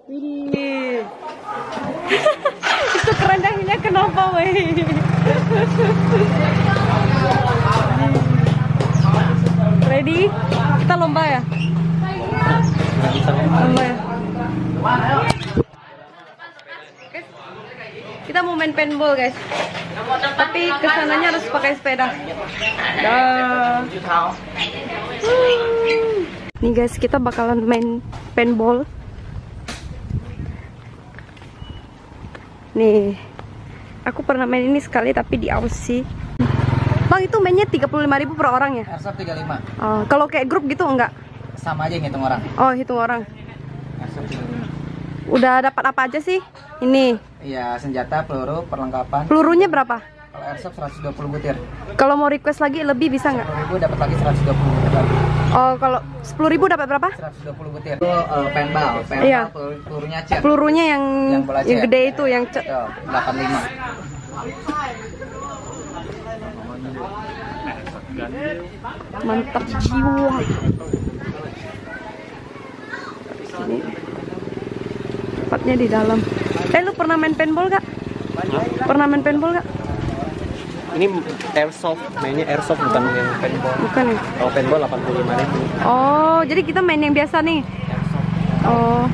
Ini. Itu kerendahannya kenapa, weh? Ready? Kita lomba ya? Lomba ya? Kita mau main paintball, guys. Tapi kesananya harus pakai sepeda. Dah. Nih guys, kita bakalan main paintball. Nih, aku pernah main ini sekali tapi di Aussie. Bang, itu mainnya 35.000 per orang ya? Airsoft 35. Oh, kalau kayak grup gitu enggak? Sama aja ngitung orang. Oh, hitung orang. Airsoft 35. Udah dapat apa aja sih? Ini. Iya, senjata, peluru, perlengkapan. Pelurunya berapa? Kalau airsoft 120 butir. Kalau mau request lagi lebih bisa nggak? 10.000 dapat lagi 120 butir lagi. Oh, kalau 10.000 dapat berapa? 120 butir. Itu paintball. Iya. Pelurunya cer. Pelurunya yang bola yang cer. gede itu, yang 85. mantap jiwa. Sini. Tempatnya di dalam. Lu pernah main paintball gak? Pernah main paintball gak? Ini airsoft, mainnya airsoft bukan yang paintball. Bukan ya? Kalau paintball 85.000. Oh, jadi kita main yang biasa nih. Oh.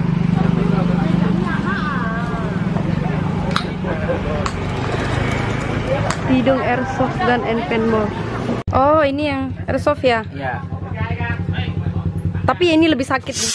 Hidung airsoft gun and paintball. Oh, ini yang airsoft ya? Iya. Tapi ini lebih sakit nih.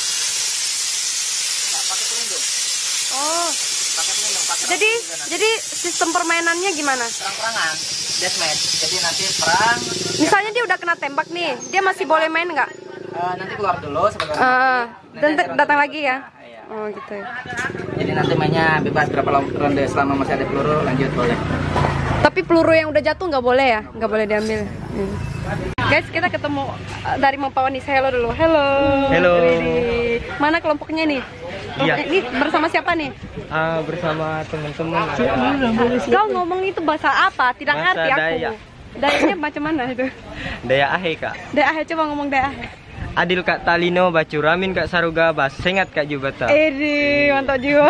Oh. Jadi sistem permainannya gimana? Perang-perangan, deathmatch. Jadi nanti perang. Misalnya dia udah kena tembak nih, dia masih boleh main nggak? Nanti keluar dulu sebagai Dan datang lagi ya? Iya. Oh gitu ya. Jadi nanti mainnya bebas berapa ronde, selama masih ada peluru lanjut boleh. Tapi peluru yang udah jatuh nggak boleh ya? Nggak boleh diambil. Guys, kita ketemu dari Mampawanis. Hello dulu. Hello. Hello. Mana kelompoknya nih? Iya. Ini bersama siapa nih? Bersama teman-teman. Kau ngomong itu bahasa apa? Tidak Bahasa ngerti aku. Dayak. Dayaknya macam mana itu? Daya ahe kak. Dayak, coba ngomong dayak. Adil kak Talino bacuramin kak Saruga bas sengat kak Jubata. Edi, mantap jiwa.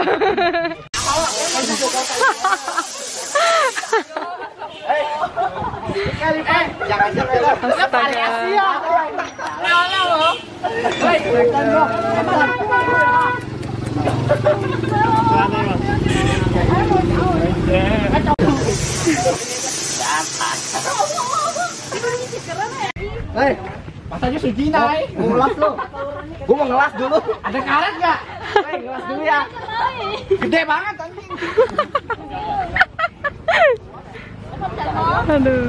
Astaga. Hei, masanya suji naik. Ngelas lo. Gua mau ngelas dulu. Ada karet nggak? Hei, ngelas dulu ya. Gede banget anjing. Aduh.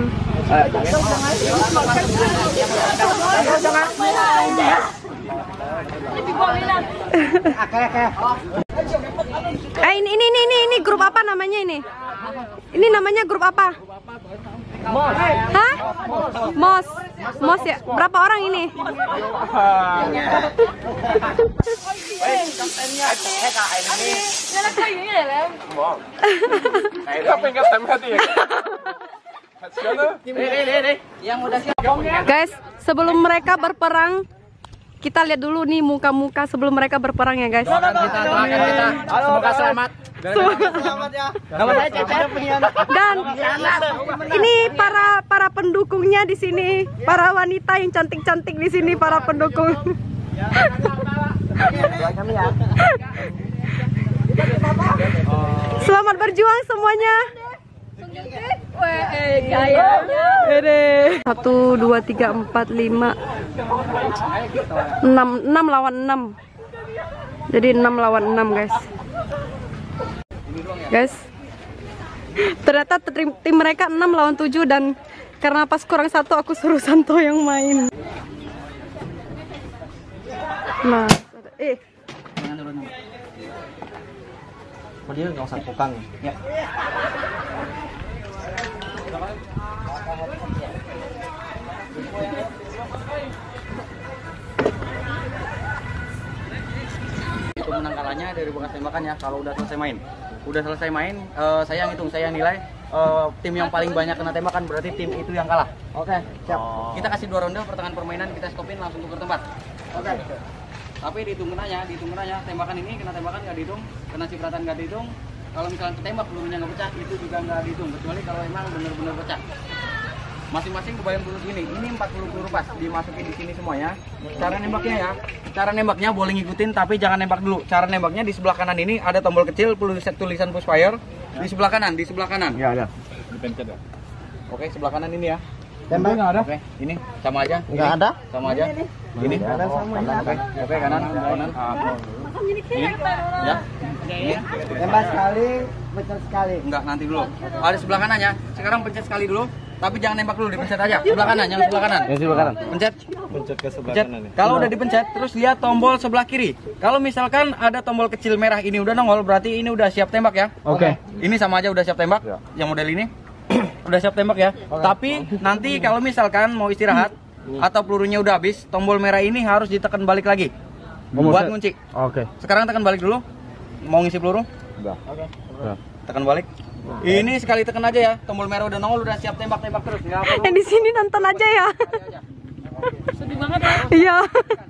Ini grup apa namanya ini? Ini namanya grup apa? Hah? Mos ya? Berapa orang ini? Guys, sebelum mereka berperang, kita lihat dulu nih muka-muka sebelum mereka berperang ya guys. Kita doakan kita. Semoga selamat. Selamat ya. Nama saya Cecep. Dan ini para pendukungnya di sini, para wanita yang cantik-cantik di sini, para pendukung. Selamat berjuang semuanya. Kayaknya. 1, 2, 3, 4, 5, 6 lawan 6. Jadi 6 lawan 6 guys. Ternyata tim mereka 6 lawan 7 dan karena pas kurang 1 aku suruh Santo yang main. Nah, Dia nggak usah tukang. Ya. Itu menang kalahnya dari bekas tembakan ya. Kalau udah selesai main, saya ngitung, saya nilai tim yang paling banyak kena tembakan berarti tim itu yang kalah. Oke, siap. Kita kasih 2 ronde pertengahan permainan, kita stopin langsung tukar tempat. Oke. Tapi dihitung kenanya, tembakan ini kena tembakan nggak dihitung, kena cipratan nggak dihitung. Kalau misalnya ketembak pelurunya nggak pecah, itu juga nggak dihitung, kecuali kalau emang benar-benar pecah. Masing-masing kebayang peluru ini 40 peluru pas, dimasukin di sini semuanya. Cara nembaknya ya, cara nembaknya boleh ngikutin tapi jangan nembak dulu. Cara nembaknya di sebelah kanan ini ada tombol kecil tulisan push fire. Di sebelah kanan, Ya ada. dipencet ya. Oke, sebelah kanan ini ya. Tembak nggak ada? Oke, ini sama aja. Nggak ada? Sama aja. Ini. Oke, kanan. Ini. Ya. Ini. Tembak sekali, pencet sekali. Enggak, nanti dulu. Ada sebelah kanannya. Sekarang pencet sekali dulu. Tapi jangan nembak dulu, dipencet aja. Sebelah kanan, yang sebelah kanan. Yang sebelah kanan. Pencet. Pencet ke sebelah Pencet. kanan nih. Kalau udah dipencet, terus lihat tombol sebelah kiri. Kalau misalkan ada tombol kecil merah ini udah nongol, berarti ini udah siap tembak ya. Oke. Ini sama aja udah siap tembak. Ya. Yang model ini udah siap tembak ya. Tapi nanti kalau misalkan mau istirahat atau pelurunya udah habis, tombol merah ini harus ditekan balik lagi. Buat ngunci. Oke. Sekarang tekan balik dulu. Mau ngisi peluru? Udah. Udah. Tekan balik. Ini sekali tekan aja ya. Tombol merah udah nongol, udah siap tembak-tembak terus. Nggak perlu. Yang di sini nonton aja ya. Sedih banget ya. Iya.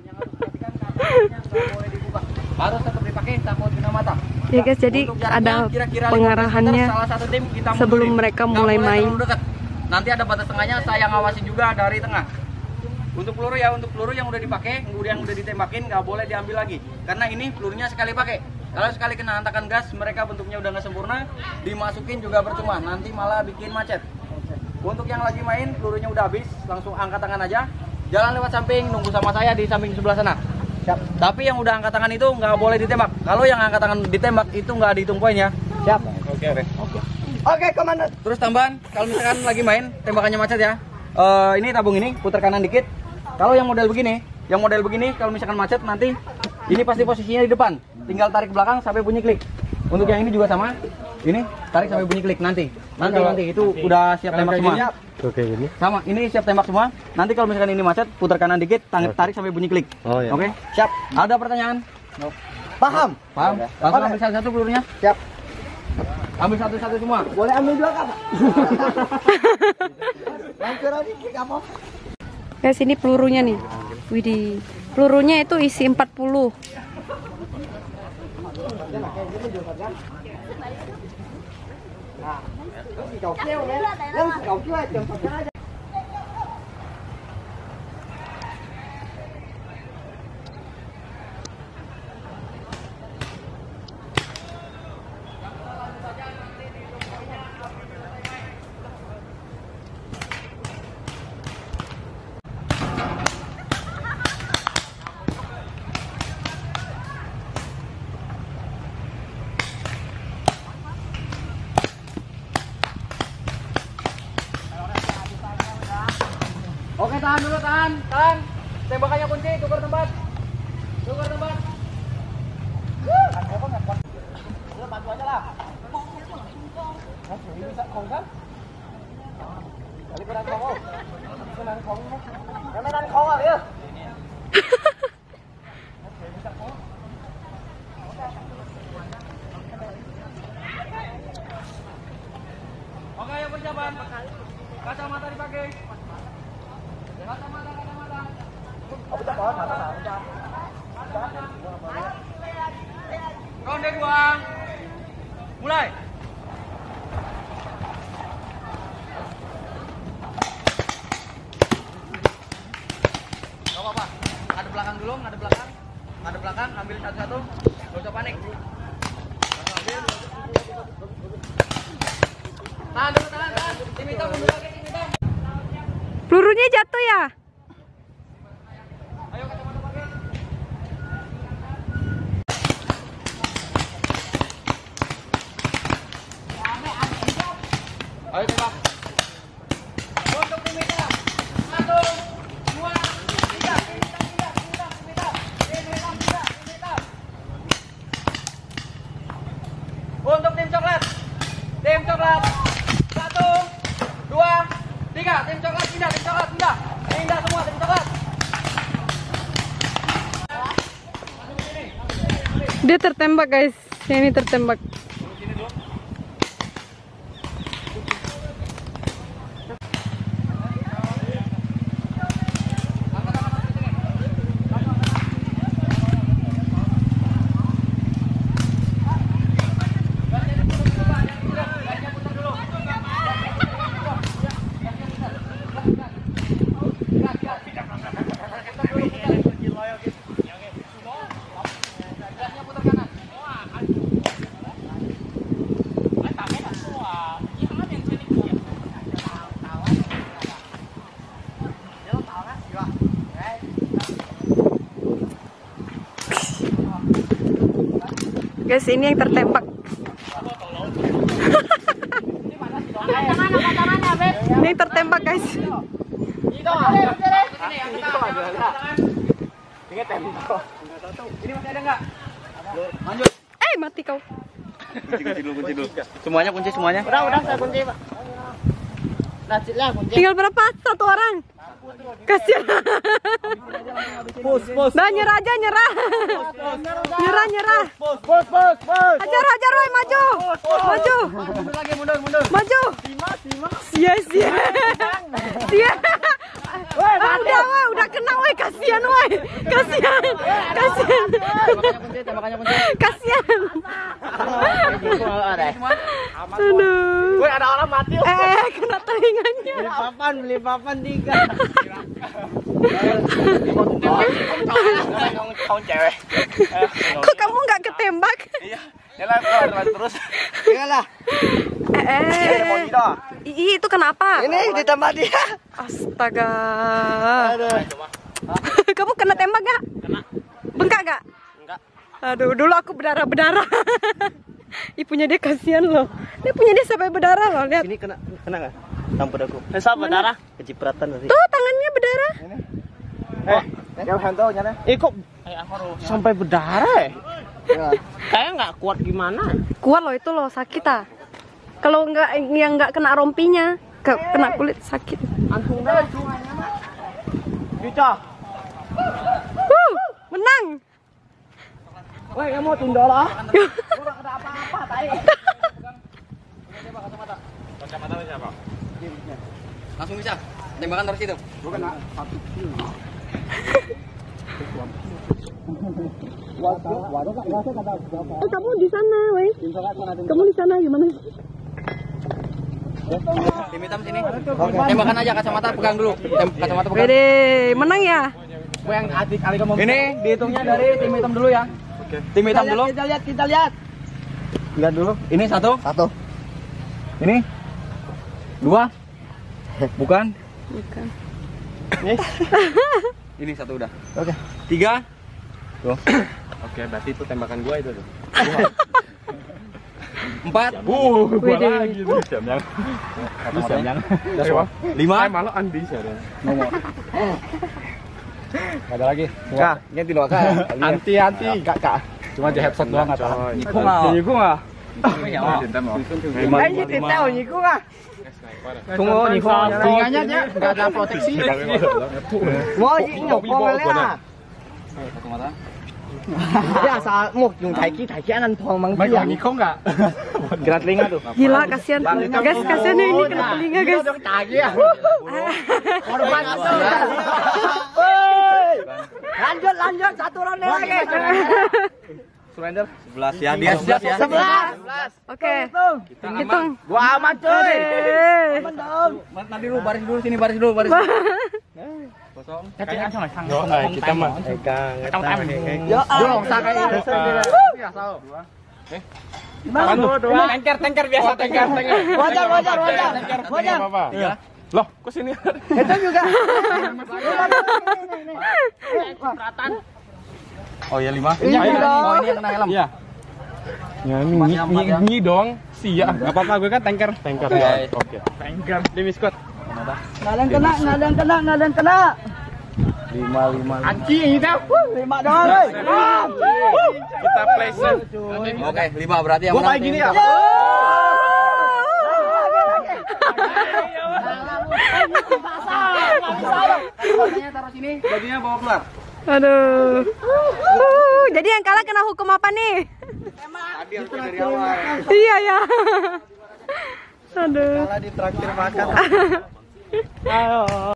Harus tetap dipakai takut kena mata. Ya guys, jadi Untuk jaraknya ada kira-kira 15 pengarahannya meter, salah satu tim kita sebelum mundurin. mereka Nggak mulai boleh main. terlalu dekat. Nanti ada batas tengahnya, saya ngawasin juga dari tengah. Untuk peluru ya, untuk peluru yang udah dipakai, yang udah ditembakin nggak boleh diambil lagi. Karena ini pelurunya sekali pakai. Kalau sekali kena hantakan gas, mereka bentuknya udah nggak sempurna, dimasukin juga percuma. Nanti malah bikin macet. Untuk yang lagi main, pelurunya udah habis, langsung angkat tangan aja. Jalan lewat samping, nunggu sama saya di samping sebelah sana. Siap. Tapi yang udah angkat tangan itu nggak boleh ditembak. Kalau yang angkat tangan ditembak itu nggak dihitung poinnya. Siap. Oke. Oke, komandan. Terus tambahan, kalau misalkan lagi main tembakannya macet ya. Ini tabung ini putar kanan dikit. Kalau yang model begini, kalau misalkan macet nanti ini pasti posisinya di depan. Tinggal tarik ke belakang sampai bunyi klik. Untuk yang ini juga sama. Ini tarik sampai bunyi klik nanti itu udah siap tembak semua. Oke, ini. Sama, ini siap tembak semua. Nanti kalau misalkan ini macet, putar kanan dikit, tarik sampai bunyi klik. Oh, iya. Oke, siap. Ada pertanyaan? Paham? Paham? Langsung ambil satu-satu pelurunya. Siap. Ambil satu-satu semua. Boleh ambil dua kak? Langsung aja kita apa? Guys, ini pelurunya nih. Widih. Pelurunya itu isi 40. Oke, tahan dulu, tahan. Tembakannya kunci, tukar tempat. Bantu aja lah. Bisa kong kan? Kali kurang kong. Kanan kong ya. Oke, ayo persiapan. Kacamata dipakai. Kacamata. Ronde 2. Mulai. Gak apa-apa. Ada belakang dulu, ada belakang, ambil satu-satu. Gak usah panik. Tahan dulu, tahan. Tim hitam mundur lagi, tim hitam. Pelurunya jatuh ya? Ayo kacamata pakai. Ayo tembak. Untuk tim hitam. 1, 2, 3. Tim hitam. Untuk tim coklat. 1, 2, 3. Tim coklat pindah. Pindah semua tim coklat. Dia tertembak guys. Ini tertembak. Guys, ini yang tertembak. Ini yang tertembak, guys. Ini masih ada nggak? Lanjut. Mati kau. Kunci dulu. Semuanya kunci semuanya. Udah saya kunci, Pak. Lah kunci. Tinggal berapa? 1 orang. Kasihan. Pus. Nah, nyerah aja, nyerah. Nyerah. Pus. Hajar, woi, maju. Mundur lagi, mundur. Maju. Yes. Udah kena, woi, kasihan, woi. Kasihan. Tembakannya kunci. Kasihan. Semua. Aduh. Woi, ada orang mati. Kena telinganya. Beli papan 3. Kamu cewek. Kok kamu nggak ketembak? Iya. Yalah, keluar terus. Iyalah. Itu kenapa? Ini ditambah dia. Astaga. Kamu kena tembak gak? Kena. Bengkak gak? Enggak. Aduh, dulu aku berdarah. Ibunya dia kasihan loh. Dia punya dia sampai berdarah loh, lihat. Ini kena nggak? Tampar aku. Sama darah. Kecipratan tadi. Tuh tangannya berdarah. Yang hantu nyana. Kok sampai berdarah ya? Kayak nggak kuat gimana? Kuat loh itu loh, sakit ah. Kalau yang nggak kena rompinya, kena kulit sakit. Antung dah. Bisa. Menang. Woi, kamu tunda lah. Langsung bisa. Tembakan dari situ. Kamu di sana, woi. Kamu di sana gimana sih? Tim hitam sini. Tembakan aja kacamata pegang dulu. Kacamata pegang. Wede, menang ya? Yang adik kali kamu. Ini dihitungnya dari tim hitam dulu ya. Oke. Tim hitam dulu. Kita lihat. Lihat dulu. Ini 1. Ini 2. Bukan. Ini 1 udah. Oke. 3. Tuh. Oke, berarti itu tembakan gua itu tuh. 4. Gua lagi tuh yang. Bisa yang. 5. Malah andi sih ada. Nomor. Ada lagi. Kak, ini di luar kak. Anti. Kak. Cuma di headshot doang kata. Nyikung ah. Nyikung ah. Ayo kita nyikung ah. Tunggu nyikung. Telinganya dia enggak ada proteksi. Mau nyokong lah. Satu mata. Ya asal mau yung taiki anan tuang mang dia. Nyikung enggak? Kena telinga tuh. Gila, kasihan. Guys, kasihan ini kena telinga, guys. Tagi ya. Korban itu. Lanjut 1 ronde lagi. Surrender. 11 ya. Dia siap ya. 11. Oke. Hitung. Gua aman cuy. Nanti dulu baris dulu sini baris dulu. Kosong. Kita mah pegang. Yo, sakai itu. Ya, sao. Tanker biasa tanker. Wajar. Tiga. Loh, kok sini? Itu juga. Oh ya 5. Iya, Oh ini yang kena helm. Iya. Ya, ini dong. Sia. Enggak apa-apa, gue kan tanker. Oke. Tanker. Di miskot. Nggak ada yang kena. 5. Anjing itu. 5 doang. Kita play safe. Oke, 5 berarti yang Gua menang. kayak gini ya. Bajunya taruh sini, bajunya bawa keluar. Aduh. Jadi yang kalah kena hukum apa nih? Tadi harus dari awal. Iya ya. Aduh. Kalah di traktir makan.